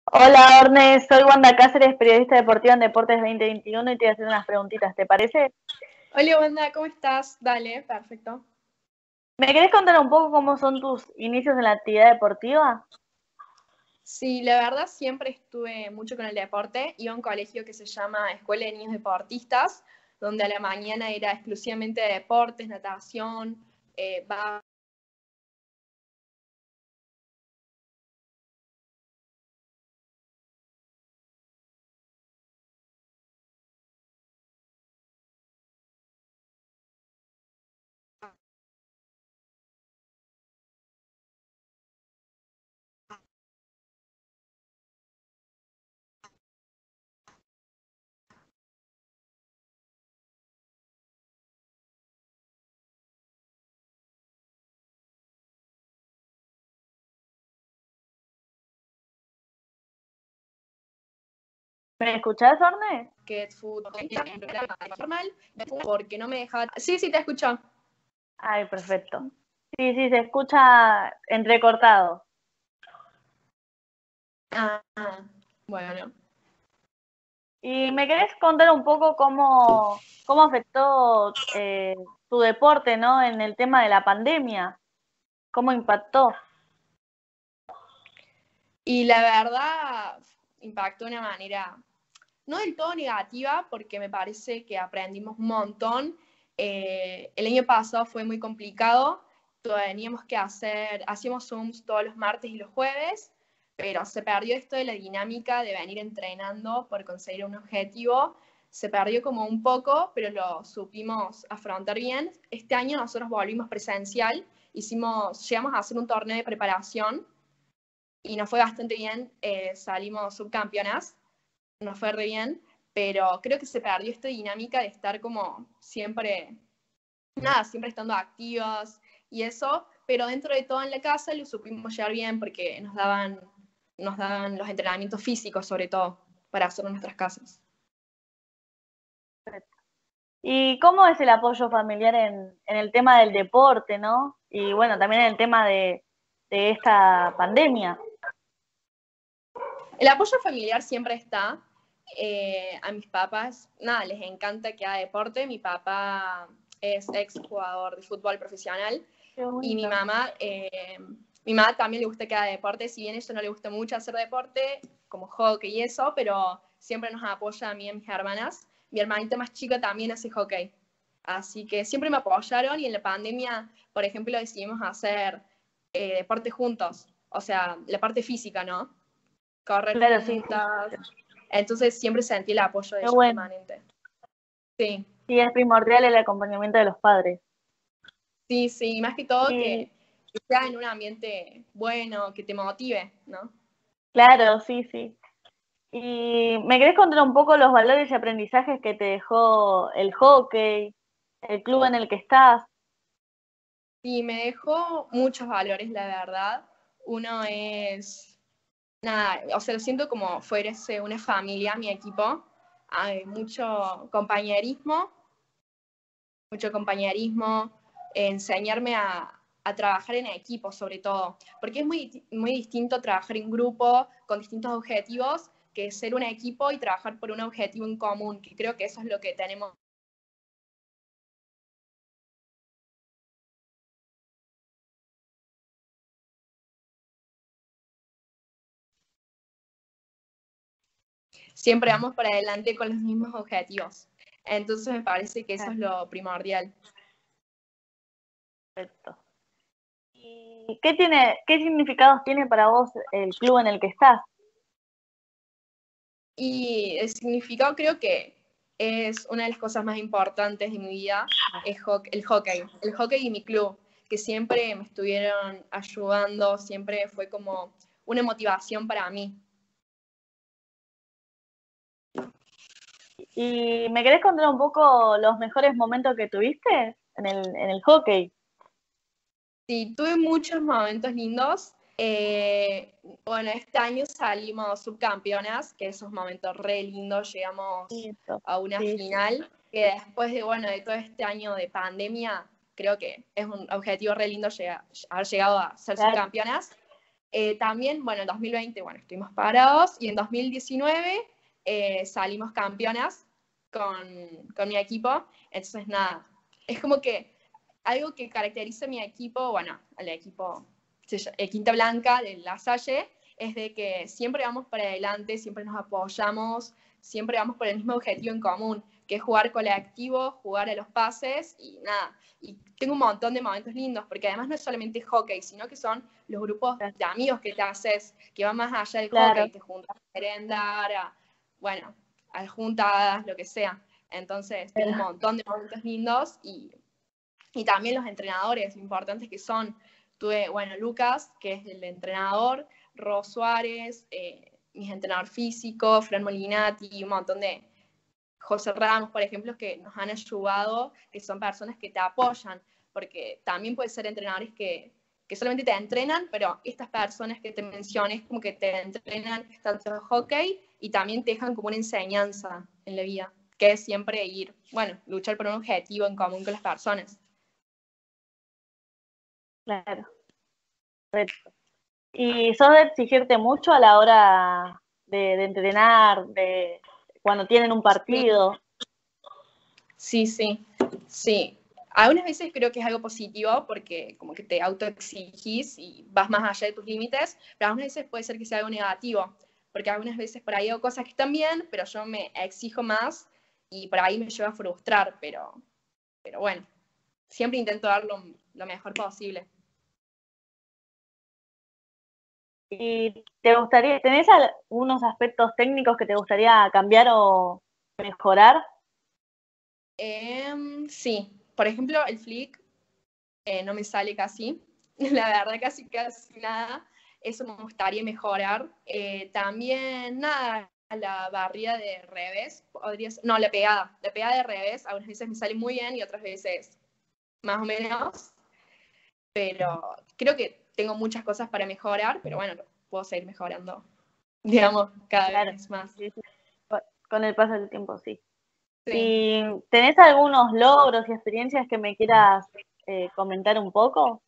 Hola Orne, soy Wanda Cáceres, periodista deportiva en Deportes 2021 y te voy a hacer unas preguntitas, ¿te parece? Hola, Wanda, ¿cómo estás? Dale, perfecto. ¿Me querés contar un poco cómo son tus inicios en la actividad deportiva? Sí, la verdad siempre estuve mucho con el deporte. Iba a un colegio que se llama Escuela de Niños Deportistas, donde a la mañana era exclusivamente de deportes, natación, básquet. ¿Me escuchás, Orne? Fútbol, era normal, porque no me dejaba... Sí, sí, te escucho. Ay, perfecto. Sí, sí, se escucha entrecortado. Ah, bueno. ¿Y me querés contar un poco cómo afectó tu deporte, ¿no? En el tema de la pandemia? ¿Cómo impactó? Y la verdad impactó de una manera no del todo negativa, porque me parece que aprendimos un montón. El año pasado fue muy complicado, teníamos que hacíamos Zooms todos los martes y los jueves, pero se perdió esto de la dinámica de venir entrenando por conseguir un objetivo. Se perdió como un poco, pero lo supimos afrontar bien. Este año nosotros volvimos presencial, llegamos a hacer un torneo de preparación y nos fue bastante bien, salimos subcampeonas, nos fue re bien, pero creo que se perdió esta dinámica de estar como siempre, nada, siempre estando activas y eso, pero dentro de todo en la casa lo supimos llevar bien porque nos daban los entrenamientos físicos sobre todo para hacer en nuestras casas. ¿Y cómo es el apoyo familiar en el tema del deporte, ¿no? Y bueno, también en el tema de esta pandemia. El apoyo familiar siempre está. A mis papás, nada, les encanta que haga deporte. Mi papá es ex jugador de fútbol profesional Qué y bonito. mi mamá también le gusta que haga deporte, si bien a ella no le gusta mucho hacer deporte, como hockey y eso, pero siempre nos apoya a mí y a mis hermanas. Mi hermanita más chica también hace hockey. Así que siempre me apoyaron y en la pandemia, por ejemplo, decidimos hacer deporte juntos, o sea, la parte física, ¿no? Correr Claro, sí, sí. juntas. Entonces siempre sentí el apoyo de Qué ellos bueno. permanente. Sí, Sí, es primordial el acompañamiento de los padres. sí, sí, más que todo Y que sea en un ambiente bueno, que te motive, ¿no? claro, sí, sí. ¿Y me querés contar un poco los valores y aprendizajes que te dejó el hockey, el club en el que estás? Sí, me dejó muchos valores, la verdad. Uno es, nada, o sea, lo siento como fuese una familia, mi equipo. Hay mucho compañerismo, enseñarme a trabajar en equipo sobre todo, porque es muy, muy distinto trabajar en grupo con distintos objetivos que ser un equipo y trabajar por un objetivo en común, que creo que eso es lo que tenemos. Siempre vamos para adelante con los mismos objetivos. Entonces me parece que eso es lo primordial. Perfecto. ¿Y qué significados tiene para vos el club en el que estás? Y el significado creo que es una de las cosas más importantes de mi vida, es el hockey. El hockey y mi club, que siempre me estuvieron ayudando, siempre fue como una motivación para mí. ¿Y me querés contar un poco los mejores momentos que tuviste en el hockey? Sí, tuve muchos momentos lindos. Bueno, este año salimos subcampeonas, que esos momentos re lindos, llegamos Listo. a una Sí, sí. final, que después de, bueno, de todo este año de pandemia, creo que es un objetivo re lindo haber llegado a ser Claro. subcampeonas. También, bueno, en 2020, bueno, estuvimos parados y en 2019 salimos campeonas con mi equipo. Entonces, nada, es como que algo que caracteriza a mi equipo, bueno, al equipo Quinta Blanca de La Salle, es de que siempre vamos para adelante, siempre nos apoyamos, siempre vamos por el mismo objetivo en común, que es jugar colectivo, jugar a los pases y nada. Y tengo un montón de momentos lindos, porque además no es solamente hockey, sino que son los grupos de amigos que te haces, que van más allá del Claro. hockey, te juntas a merendar, bueno, a juntadas, lo que sea. Entonces, tengo un montón de momentos lindos y también los entrenadores importantes que son, tuve, bueno, Lucas, que es el entrenador, Ros Suárez, mis entrenador físico, Fran Molinati, un montón de José Ramos, por ejemplo, que nos han ayudado, que son personas que te apoyan, porque también puede ser entrenadores que solamente te entrenan, pero estas personas que te mencioné como que te entrenan tanto en hockey y también te dejan como una enseñanza en la vida, que es siempre ir, bueno, luchar por un objetivo en común con las personas. Claro. Perfecto. ¿Y sos de exigirte mucho a la hora de entrenar, de cuando tienen un partido? Sí, sí, sí. Algunas veces creo que es algo positivo porque como que te autoexigís y vas más allá de tus límites, pero algunas veces puede ser que sea algo negativo, porque algunas veces por ahí hago cosas que están bien, pero yo me exijo más y por ahí me lleva a frustrar, pero bueno, siempre intento dar lo mejor posible. ¿Y te gustaría, tenés algunos aspectos técnicos que te gustaría cambiar o mejorar? Sí, por ejemplo, el flick no me sale casi, la verdad casi nada, eso me gustaría mejorar. También, nada, la barrida de revés, podría ser, no, la pegada de revés, algunas veces me sale muy bien y otras veces más o menos, pero creo que tengo muchas cosas para mejorar, pero bueno, puedo seguir mejorando, digamos, cada vez más. Sí, sí. Con el paso del tiempo, sí. Sí. ¿Y tenés algunos logros y experiencias que me quieras comentar un poco?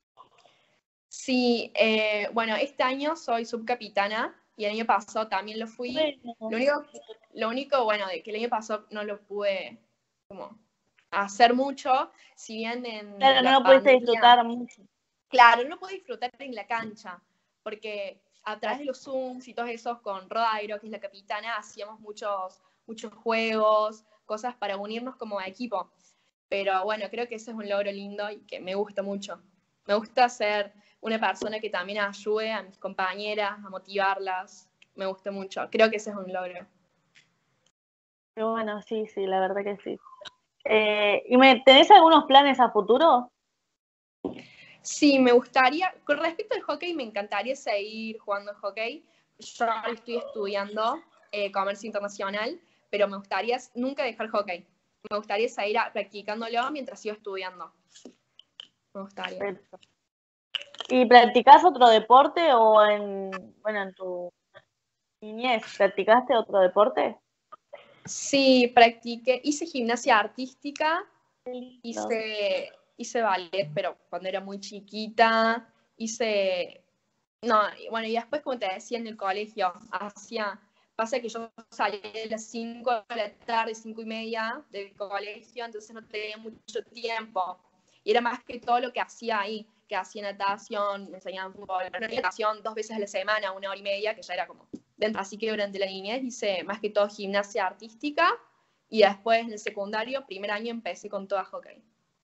Sí, bueno, este año soy subcapitana y el año pasado también lo fui. Bueno. Lo único, bueno, de que el año pasado no lo pude como hacer mucho, si bien en Claro, no la lo pudiste pandemia, disfrutar mucho. claro, no lo pude disfrutar en la cancha, porque a través de los Zooms y todos esos con Rodairo, que es la capitana, hacíamos muchos juegos, cosas para unirnos como equipo. Pero bueno, creo que ese es un logro lindo y que me gusta mucho. Me gusta ser una persona que también ayude a mis compañeras, a motivarlas. Me gusta mucho. Creo que ese es un logro. Pero bueno, sí, sí, la verdad que sí. ¿Y tenés algunos planes a futuro? Sí, me gustaría, con respecto al hockey, me encantaría seguir jugando hockey. Yo ahora estoy estudiando comercio internacional, pero me gustaría nunca dejar hockey. Me gustaría seguir practicándolo mientras sigo estudiando. Me gustaría. Perfecto. ¿Y practicás otro deporte o en tu niñez practicaste otro deporte? Sí, practiqué, hice gimnasia artística, Qué lindo. hice ballet, pero cuando era muy chiquita, no, bueno, y después, como te decía, en el colegio, pasa que yo salía a las 5 de la tarde, 5:30 del colegio, entonces no tenía mucho tiempo, y era más que todo lo que hacía ahí, que hacía natación, me enseñaban fútbol, pero natación 2 veces a la semana, 1 hora y media, que ya era como dentro, así que durante la niñez hice más que todo gimnasia artística, y después en el secundario, primer año, empecé con toda hockey.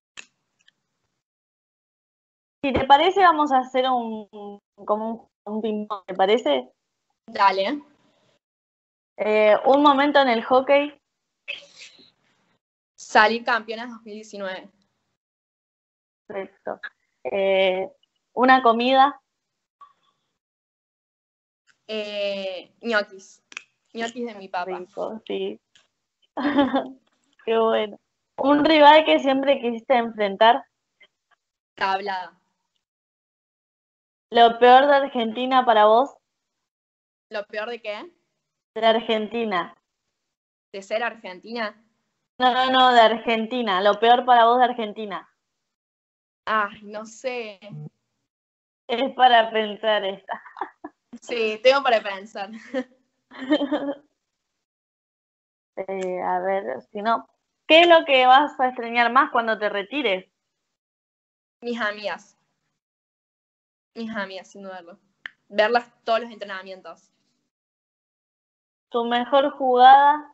Si te parece, vamos a hacer como un ping-pong, ¿te parece? Dale. Un momento en el hockey. Salir campeonas 2019. Perfecto. Una comida. Ñoquis. Ñoquis de mi papá. Rico, sí. Qué bueno. Un rival que siempre quisiste enfrentar. Tablada. Lo peor de Argentina para vos. ¿Lo peor de qué? De Argentina. ¿De ser argentina? No, no, no, de Argentina. Lo peor para vos de Argentina. Ay, no sé. Es para pensar esta. Sí, tengo para pensar. A ver, si no, ¿qué es lo que vas a extrañar más cuando te retires? Mis amigas. Mis amigas, sin dudarlo. Verlas todos los entrenamientos. ¿Tu mejor jugada?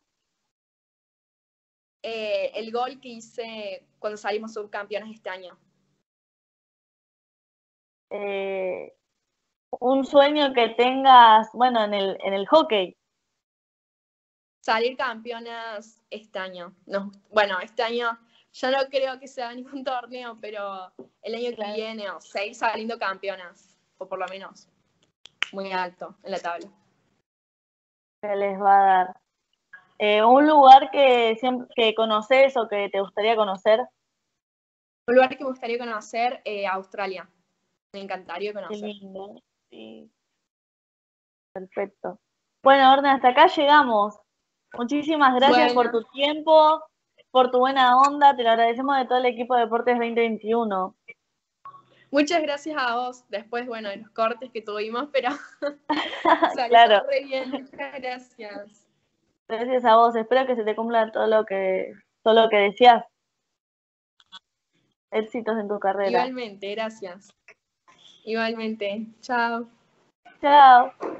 El gol que hice cuando salimos subcampeones este año. Eh, un sueño que tengas, bueno, en el hockey. Salir campeonas este año. No, bueno, este año ya no creo que sea ningún torneo, pero el año que viene, o seguir saliendo campeonas, o por lo menos muy alto en la tabla. Se les va a dar. Un lugar que siempre que conoces o que te gustaría conocer. Un lugar que me gustaría conocer, Australia. Me encantaría Qué conocer. lindo. Sí, perfecto. Bueno, Orne, hasta acá llegamos. Muchísimas gracias por tu tiempo, por tu buena onda. Te lo agradecemos de todo el equipo de Deportes 2021. Muchas gracias a vos. Después, bueno, de los cortes que tuvimos, pero salió Claro, todo re bien. Muchas gracias. gracias a vos. Espero que se te cumpla todo lo que decías. Éxitos en tu carrera. Igualmente, gracias. Igualmente. Chao. Chao.